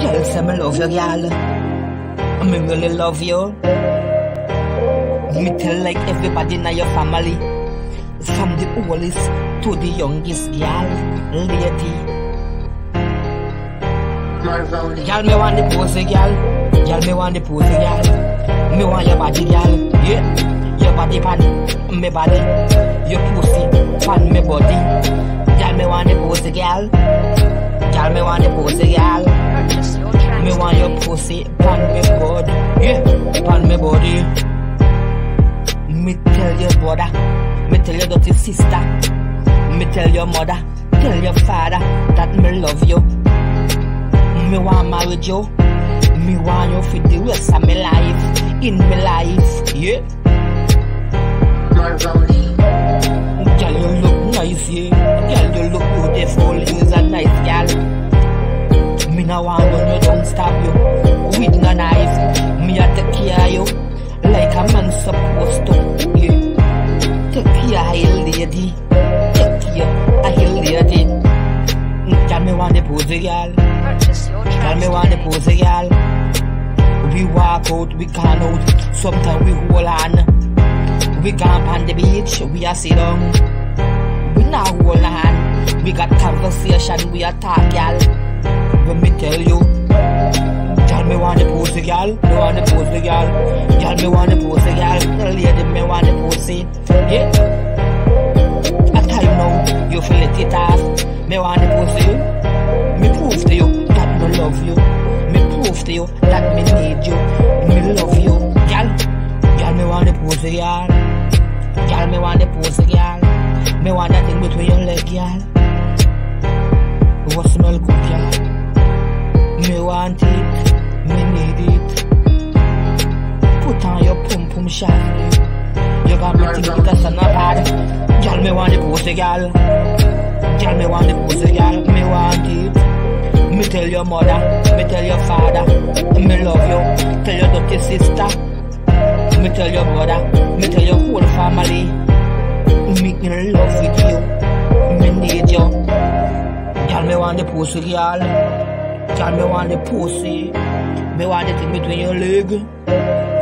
Girl, say me love you, girl. Me really love you. Me tell like everybody in your family, from the oldest to the youngest girl, lady. Girl, me want the pussy, girl. Girl, me want the pussy, girl. Me want your body, girl. Yeah, your body pan me body, your pussy pan me body. Girl, me want the pussy, girl. Girl, me want the pussy, girl. Me want your pussy pan me body, yeah, pan me body. Me tell your brother, me tell your dirty sister, me tell your mother, tell your father that me love you. Me want marry you. Me want you for the rest of my life, in my life, yeah. Girl, you look nice, yeah. Girl, you look beautiful, you's a nice girl. Me no want when you don't stab you with no knife. Me a take care of you like a man supposed to, yeah. Take care of your lady, take care of your lady. Girl, me want the pussy, girl. Girl, me want the pussy, girl. We walk out, we can out. Sometimes we hold on. We camp on the beach, we are sit down. We not hold on. We got conversation, we are talk, girl. When me tell you, girl, me want the pussy, girl. Me want the pussy, girl. Girl, me want the pussy, girl. Lady, me want the pussy. Yeah. At time now, you feel it off. Me want the pussy. Me prove to you that me love you. Me prove to you that me need you. Me love you, girl. Girl, me want the pussy, girl. Girl, me want the pussy, girl. Me want that thing between your legs, girl. What smell good, girl? Me want it, me need it. Put on your pum pum shiny. You got me think it's a bad. Girl, me want the pussy, girl. Girl, me want the pussy, girl. Me want it. Me tell your mother, me tell your father, me love you. Tell your dirty sister, me tell your brother, me tell your whole family. Me in love with you, me need you. Girl, me want the pussy, girl. Girl, me want the pussy. Me want the thing between your legs.